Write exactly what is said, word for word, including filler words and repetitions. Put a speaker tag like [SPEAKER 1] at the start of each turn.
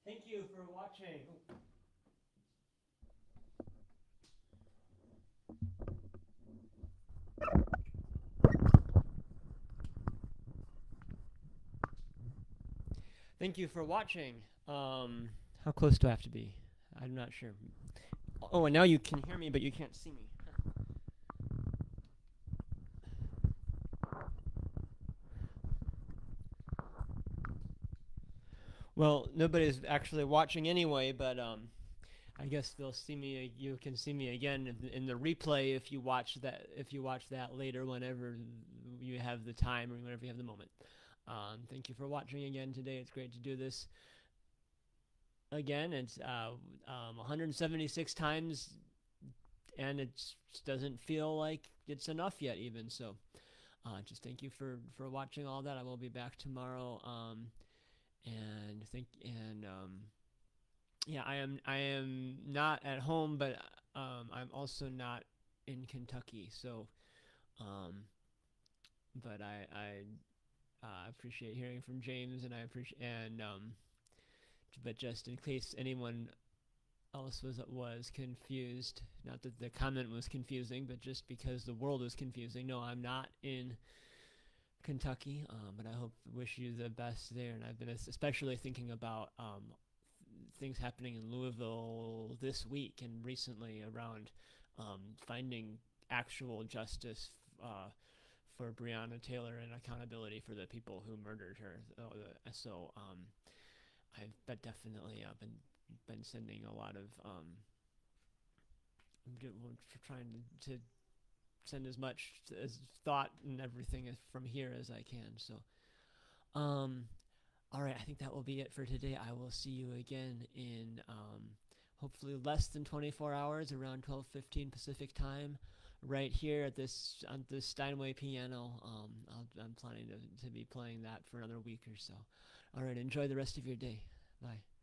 [SPEAKER 1] Thank you for watching. Thank you for watching. Um, how close do I have to be? I'm not sure. Oh, and now you can hear me, but you can't see me. Well, nobody's actually watching anyway, but um, I guess they'll see me. You can see me again in, in the replay if you watch that. If you watch that later, whenever you have the time or whenever you have the moment. Um, thank you for watching again today. It's great to do this again. It's uh, um, one hundred seventy-six times, and it doesn't feel like it's enough yet, even so. Uh, just thank you for for watching all that. I will be back tomorrow. Um, and think and um, yeah, I am I am not at home, but um, I'm also not in Kentucky. So, um, but I I uh, appreciate hearing from James, and I appreciate and um, but just in case anyone else was was confused, not that the comment was confusing, but just because the world was confusing. No, I'm not in Kentucky, um, but I hope wish you the best there. And I've been especially thinking about um, things happening in Louisville this week and recently around um, finding actual justice uh, for Breonna Taylor and accountability for the people who murdered her. So um, I've definitely uh, been been sending a lot of um, trying to, to send as much as thought and everything as from here as I can. So, um, all right, I think that will be it for today. I will see you again in um, hopefully less than twenty-four hours, around twelve fifteen Pacific time, right here at this on this Steinway piano. Um, I'll, I'm planning to, to be playing that for another week or so. All right, enjoy the rest of your day. Bye.